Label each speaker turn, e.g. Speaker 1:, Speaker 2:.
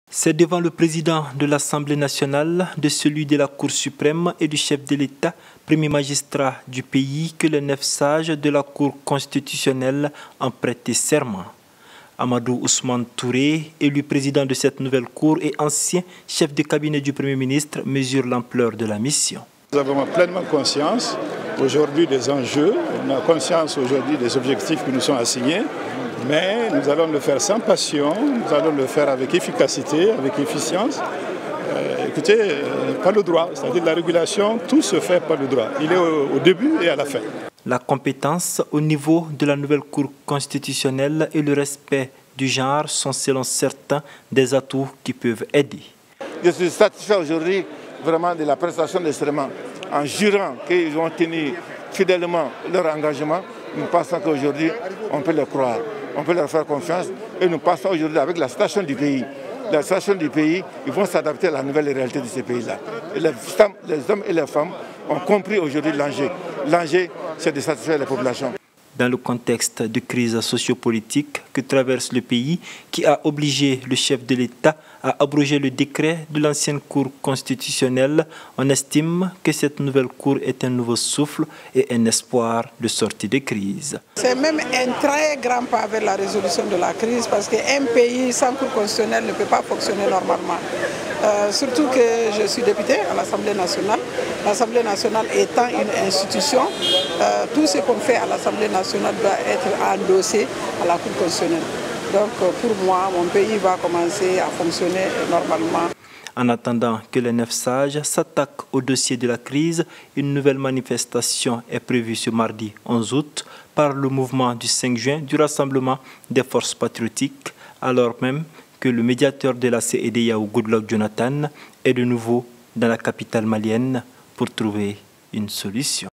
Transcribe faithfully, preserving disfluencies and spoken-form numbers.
Speaker 1: C'est devant le président de l'Assemblée nationale, de celui de la Cour suprême et du chef de l'État, premier magistrat du pays, que les neuf sages de la Cour constitutionnelle ont prêté serment. Amadou Ousmane Touré, élu président de cette nouvelle Cour et ancien chef de cabinet du Premier ministre, mesure l'ampleur de la mission.
Speaker 2: Nous avons pleinement conscience aujourd'hui des enjeux, on a conscience aujourd'hui des objectifs qui nous sont assignés, mais nous allons le faire sans passion, nous allons le faire avec efficacité, avec efficience. Euh, écoutez, euh, par le droit, c'est-à-dire la régulation, tout se fait par le droit. Il est au, au début et à la fin.
Speaker 1: La compétence au niveau de la nouvelle Cour constitutionnelle et le respect du genre sont selon certains des atouts qui peuvent aider.
Speaker 3: Je suis satisfait aujourd'hui vraiment de la prestation de serment. En jurant qu'ils vont tenir fidèlement leur engagement, nous pensons qu'aujourd'hui, on peut leur croire, on peut leur faire confiance et nous pensons aujourd'hui avec la situation du pays. La situation du pays, ils vont s'adapter à la nouvelle réalité de ce pays-là. Les, les hommes et les femmes ont compris aujourd'hui l'enjeu. L'enjeu, c'est de satisfaire les populations.
Speaker 1: Dans le contexte de crise sociopolitique que traverse le pays, qui a obligé le chef de l'État à abroger le décret de l'ancienne Cour constitutionnelle, on estime que cette nouvelle Cour est un nouveau souffle et un espoir de sortie de crise.
Speaker 4: C'est même un très grand pas vers la résolution de la crise parce qu'un pays sans Cour constitutionnelle ne peut pas fonctionner normalement. Euh, surtout que je suis député à l'Assemblée nationale. L'Assemblée nationale étant une institution, euh, tout ce qu'on fait à l'Assemblée nationale doit être endossé à la Cour constitutionnelle. Donc pour moi, mon pays va commencer à fonctionner normalement.
Speaker 1: En attendant que les neuf sages s'attaquent au dossier de la crise, une nouvelle manifestation est prévue ce mardi onze août par le mouvement du cinq juin du Rassemblement des forces patriotiques, alors même que le médiateur de la C E D E A O, Goodluck Jonathan, est de nouveau dans la capitale malienne pour trouver une solution.